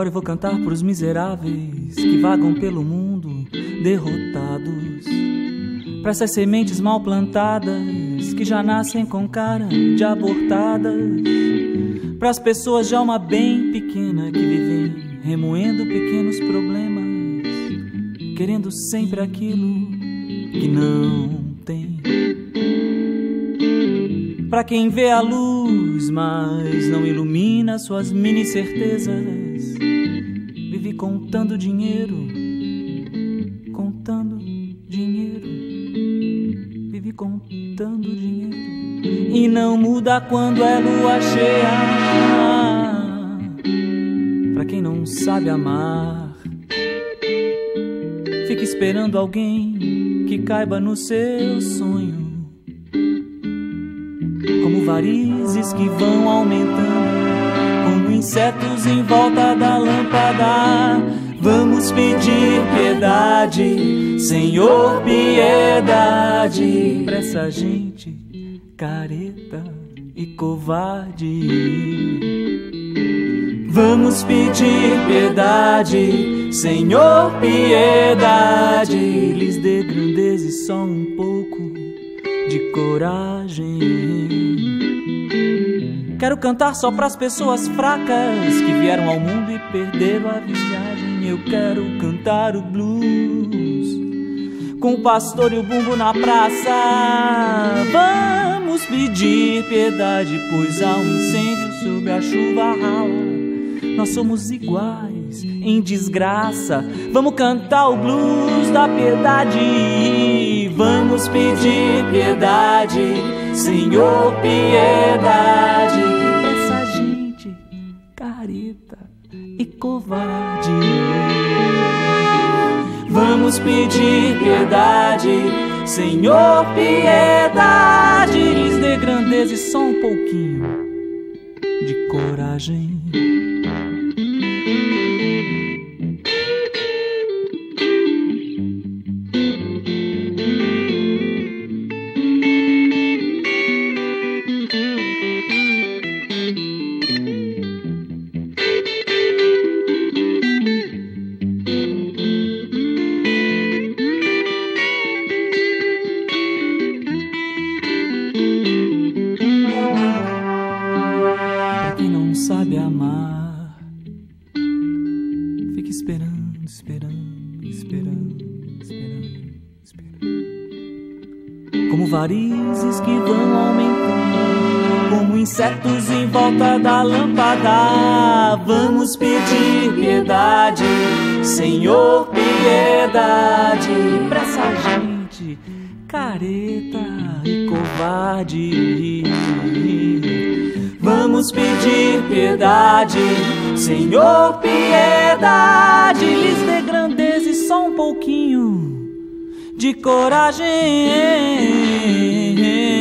Agora eu vou cantar pros miseráveis que vagam pelo mundo derrotados, pra essas sementes mal plantadas que já nascem com cara de abortadas, pras pessoas de alma bem pequena que vivem remoendo pequenos problemas, querendo sempre aquilo que não tem. Pra quem vê a luz, mas não ilumina suas mini certezas, vive contando dinheiro, contando dinheiro, vive contando dinheiro, e não muda quando é lua cheia. Pra quem não sabe amar, fica esperando alguém que caiba no seu sonho, como varizes que vão aumentando, como insetos em volta da lâmpada. Vamos pedir piedade, Senhor, piedade, pra essa gente careta e covarde. Vamos pedir piedade, Senhor, piedade, lhes dê grandeza e só um pouco de coragem. Quero cantar só pras pessoas fracas que vieram ao mundo e perderam a viagem. Eu quero cantar o blues com o pastor e o bumbo na praça. Vamos pedir piedade, pois há um incêndio sob a chuva rala. Nós somos iguais em desgraça. Vamos cantar o blues da piedade. Vamos pedir piedade, Senhor, piedade, pra essa gente careta e covarde. Vamos pedir piedade, Senhor, piedade, lhes dê grandeza e só um pouquinho de coragem. Sabe amar, fica esperando, esperando, esperando, esperando, esperando, como varizes que vão aumentando, como insetos em volta da lâmpada. Vamos pedir piedade, Senhor, piedade, pra essa gente careta e covarde. Vamos pedir piedade, Senhor, piedade, lhes dê grandeza e só um pouquinho de coragem.